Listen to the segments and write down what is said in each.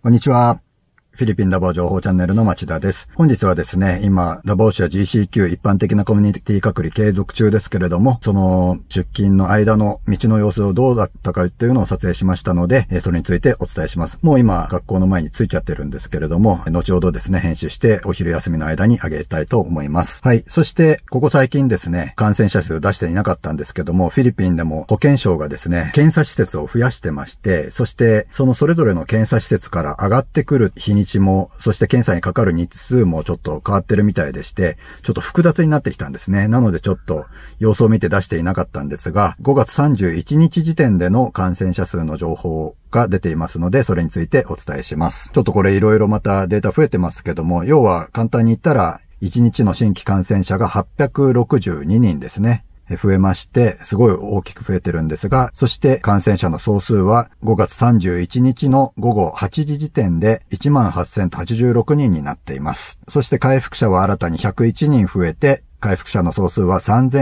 こんにちは。フィリピンダバオ情報チャンネルの町田です。本日はですね、今、ダバオ市は GCQ 一般的なコミュニティ隔離継続中ですけれども、その出勤の間の道の様子をどうだったかっていうのを撮影しましたので、それについてお伝えします。もう今、学校の前に着いちゃってるんですけれども、後ほどですね、編集してお昼休みの間に上げたいと思います。はい。そして、ここ最近ですね、感染者数出していなかったんですけども、フィリピンでも保健省がですね、検査施設を増やしてまして、そして、それぞれの検査施設から上がってくる日にちも、そして検査にかかる日数もちょっと変わってるみたいでして、ちょっと複雑になってきたんですね。なのでちょっと様子を見て出していなかったんですが、5月31日時点での感染者数の情報が出ていますので、それについてお伝えします。ちょっとこれいろいろまたデータ増えてますけども、要は簡単に言ったら、1日の新規感染者が862人ですね。増えまして、すごい大きく増えてるんですが、そして感染者の総数は5月31日の午後8時時点で 18,086 人になっています。そして回復者は新たに101人増えて、回復者の総数は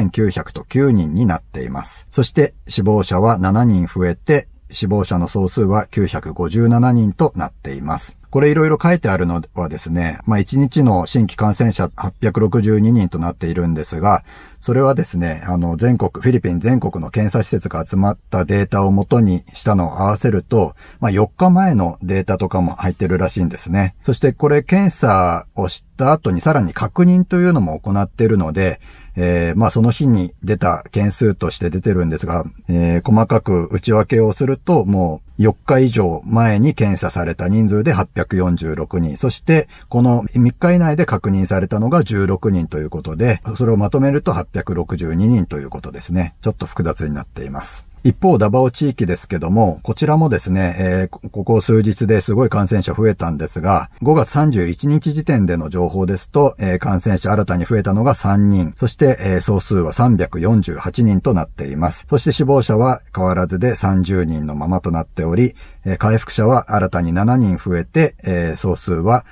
3,909 人になっています。そして死亡者は7人増えて、死亡者の総数は957人となっています。これいろいろ書いてあるのはですね、1日の新規感染者862人となっているんですが、それはですね、フィリピン全国の検査施設が集まったデータを元にしたのを合わせると、4日前のデータとかも入ってるらしいんですね。そしてこれ検査をした後にさらに確認というのも行っているので、その日に出た件数として出てるんですが、細かく内訳をすると、もう4日以上前に検査された人数で846人、そしてこの3日以内で確認されたのが16人ということで、それをまとめると862人ということですね。ちょっと複雑になっています。一方、ダバオ地域ですけども、こちらもですね、ここ数日ですごい感染者増えたんですが、5月31日時点での情報ですと、感染者新たに増えたのが3人、そして、総数は348人となっています。そして死亡者は変わらずで30人のままとなっており、回復者は新たに7人増えて、総数は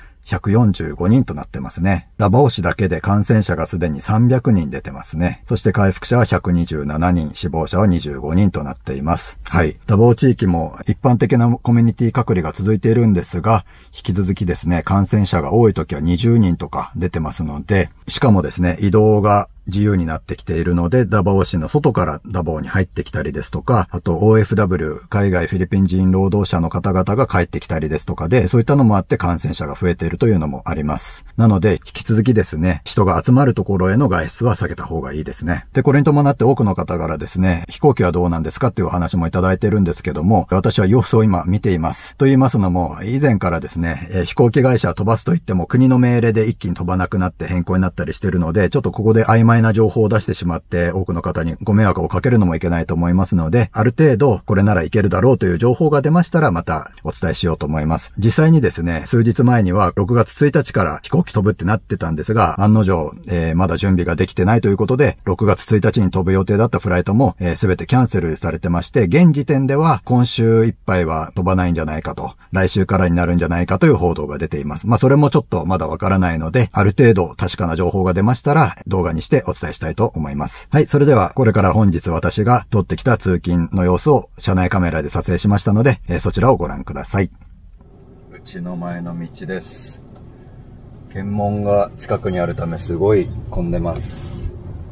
145人となってますね。ダバオ市だけで感染者がすでに300人出てますね。そして回復者は127人、死亡者は25人となっています。はい。ダバオ地域も一般的なコミュニティ隔離が続いているんですが、引き続きですね、感染者が多い時は20人とか出てますので、しかもですね、移動が自由になってきているので、ダバオ市の外からダバオに入ってきたりですとか、あと OFW、海外フィリピン人労働者の方々が帰ってきたりですとかで、そういったのもあって感染者が増えているというのもあります。なので、引き続きですね、人が集まるところへの外出は避けた方がいいですね。で、これに伴って多くの方からですね、飛行機はどうなんですかっていうお話もいただいているんですけども、私は様子を今見ています。と言いますのも、以前からですね、飛行機会社は飛ばすと言っても国の命令で一気に飛ばなくなって変更になったりしているので、ちょっとここで曖昧な情報を出してしまって多くの方にご迷惑をかけるのもいけないと思いますので、ある程度これならいけるだろうという情報が出ましたらまたお伝えしようと思います。実際にですね、数日前には6月1日から飛行機飛ぶってなってたんですが、案の定、まだ準備ができてないということで、6月1日に飛ぶ予定だったフライトも、全てキャンセルされてまして、現時点では今週いっぱいは飛ばないんじゃないかと、来週からになるんじゃないかという報道が出ています。それもちょっとまだわからないので、ある程度確かな情報が出ましたら動画にしてお伝えしたいと思います。はい、それではこれから本日私が撮ってきた通勤の様子を車内カメラで撮影しましたので、そちらをご覧ください。うちの前の道です。検問が近くにあるためすごい混んでます。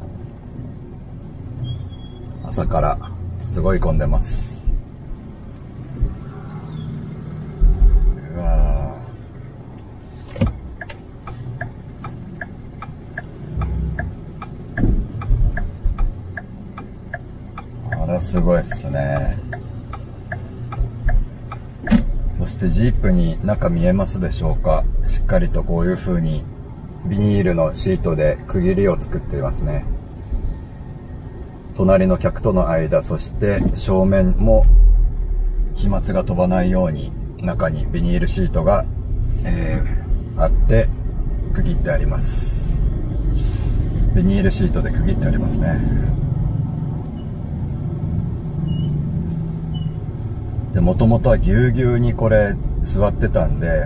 朝からすごい混んでます。うわー、あらすごいっすね。そしてジープに中見えますでしょうか。しっかりとこういう風にビニールのシートで区切りを作っていますね。隣の客との間、そして正面も飛沫が飛ばないように中にビニールシートが、あって区切ってあります。ビニールシートで区切ってありますね。で、もともとはぎゅうぎゅうにこれ座ってたんで、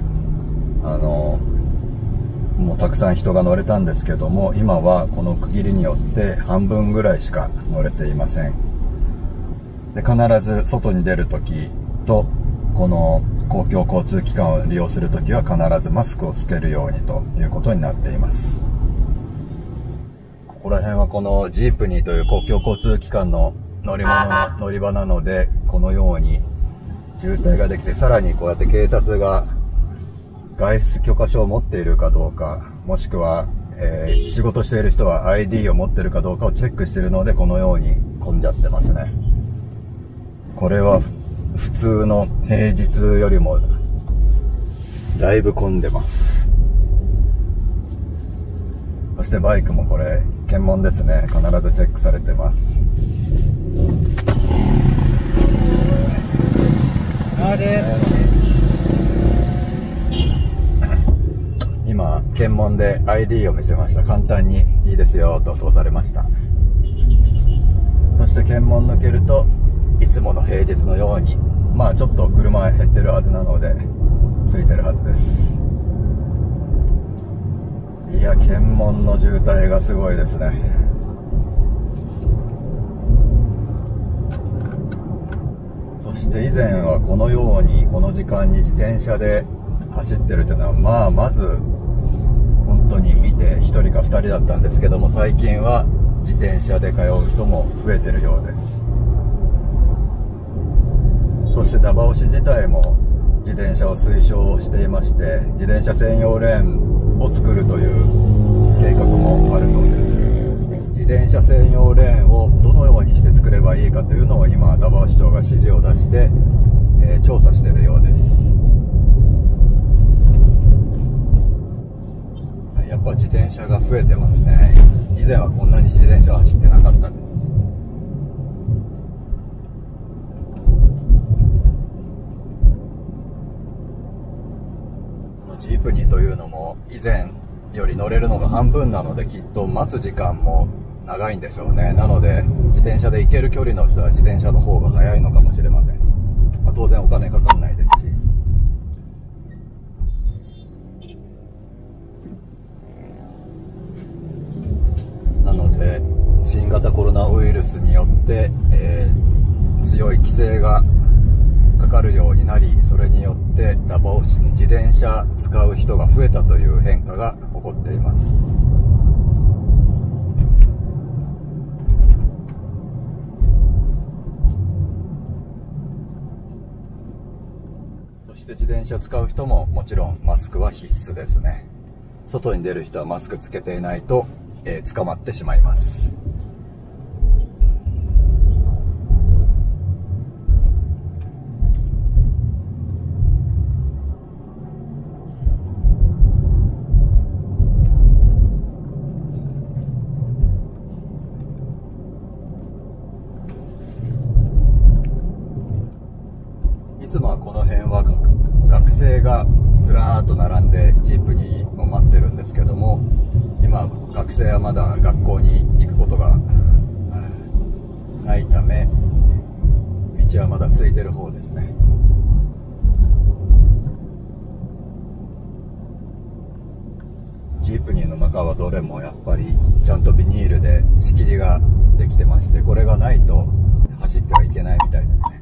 もうたくさん人が乗れたんですけども、今はこの区切りによって半分ぐらいしか乗れていません。で、必ず外に出るときと、この公共交通機関を利用するときは必ずマスクをつけるようにということになっています。ここら辺はこのジープニーという公共交通機関の乗り物の乗り場なので、このように渋滞ができて、さらにこうやって警察が外出許可証を持っているかどうか、もしくは、仕事している人は ID を持っているかどうかをチェックしているので、このように混んじゃってますね。これは普通の平日よりもだいぶ混んでます。そしてバイクもこれ検問ですね。必ずチェックされてます。今検問で ID を見せました。簡単にいいですよと通されました。そして検問抜けるといつもの平日のように、まあちょっと車減ってるはずなのでついてるはずです。いや、検問の渋滞がすごいですね。そして以前はこのようにこの時間に自転車で走ってるというのは、まず本当に見て1人か2人だったんですけども、最近は自転車で通う人も増えてるようです。そしてダバオ市自体も自転車を推奨していまして、自転車専用レーンを作るという計画もあるそうです。自転車専用レーンをどのようにして作ればいいかというのを今ダバオ市長が指示を出して、調査しているようです。やっぱ自転車が増えてますね。以前はこんなに自転車は走ってなかったんです。ジープニーというのも以前より乗れるのが半分なので、きっと待つ時間も長いんでしょうね。なので自転車で行ける距離の人は自転車の方が早いのかもしれません。当然お金かかんないですし。なので新型コロナウイルスによって、強い規制がかかるようになり、それによってダバオ市に自転車使う人が増えたという変化が起こっています。そして自転車使う人ももちろんマスクは必須ですね。外に出る人はマスクつけていないと、捕まってしまいます。いつもはこの辺は学生がずらーっと並んでジープニーを待ってるんですけども、今学生はまだ学校に行くことがないため、道はまだ空いてる方ですね。ジープニーの中はどれもやっぱりちゃんとビニールで仕切りができてまして、これがないと走ってはいけないみたいですね。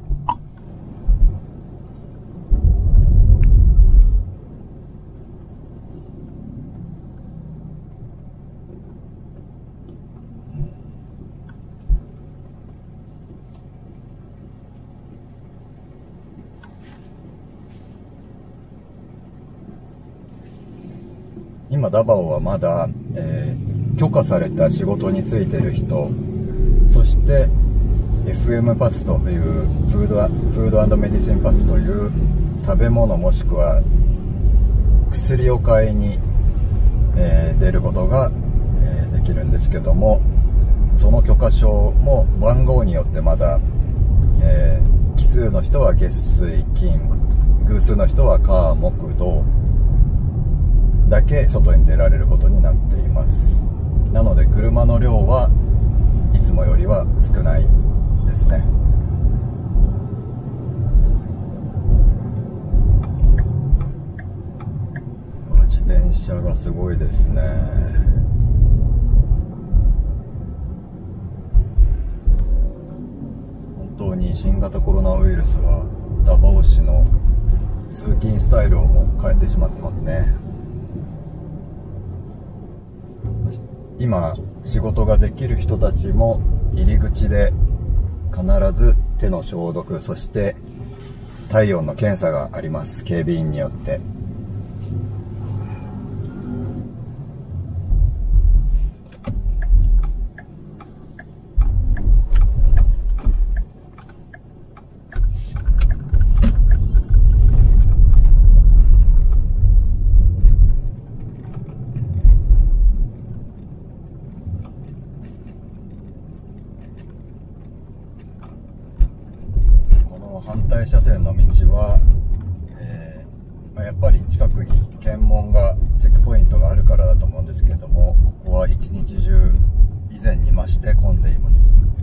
今ダバオはまだ、許可された仕事に就いている人、そして FM パスというフード&メディシンパスという食べ物もしくは薬を買いに、出ることが、できるんですけども、その許可証も番号によってまだ、奇数の人は月水金、偶数の人は火木土だけ外に出られることになっています。なので車の量はいつもよりは少ないですね。自転車がすごいですね。本当に新型コロナウイルスはダバオ市の通勤スタイルをもう変えてしまってますね。今仕事ができる人たちも入り口で必ず手の消毒、そして体温の検査があります。警備員によって。反対車線の道は、やっぱり近くに検問がチェックポイントがあるからだと思うんですけども、ここは一日中以前に増して混んでいます。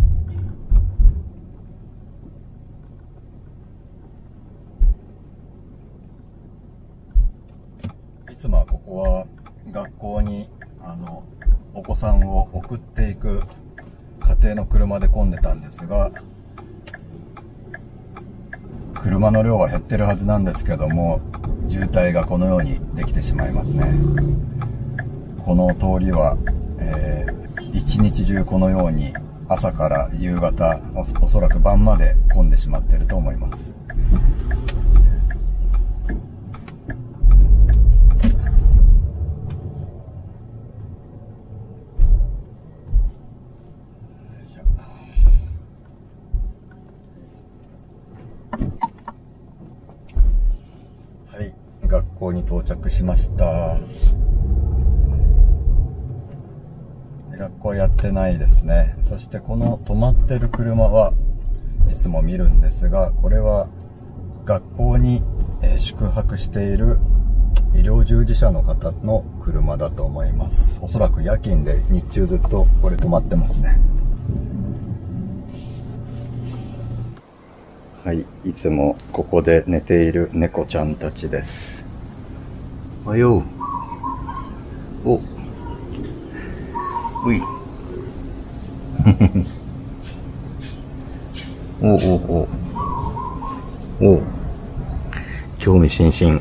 いつもはここは学校にお子さんを送っていく家庭の車で混んでたんですが、車の量は減ってるはずなんですけども、渋滞がこのようにできてしまいますね。この通りは、一日中このように朝から夕方、おそらく晩まで混んでしまっていると思います。学校に到着しました。学校やってないですね。そしてこの止まってる車はいつも見るんですが、これは学校に宿泊している医療従事者の方の車だと思います。おそらく夜勤で日中ずっとこれ止まってますね。はい、いつもここで寝ている猫ちゃんたちです。おはよう。お。うい。おおおお。お。興味津々。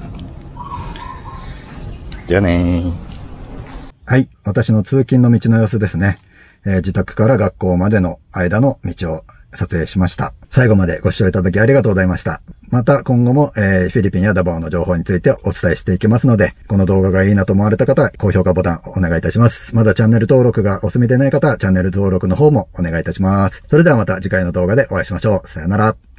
じゃあねー。はい、私の通勤の道の様子ですね。自宅から学校までの間の道を撮影しました。最後までご視聴いただきありがとうございました。また今後も、フィリピンやダバオの情報についてお伝えしていきますので、この動画がいいなと思われた方は高評価ボタンお願いいたします。まだチャンネル登録がお済みでない方はチャンネル登録の方もお願いいたします。それではまた次回の動画でお会いしましょう。さよなら。